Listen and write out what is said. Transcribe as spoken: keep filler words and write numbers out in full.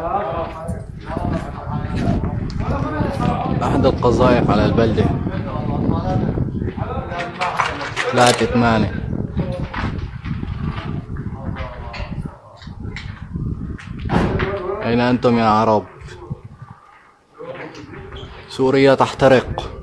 أحد القذائف على البلدة. ثلاثة ثمانية. أين أنتم يا عرب؟ سوريا تحترق.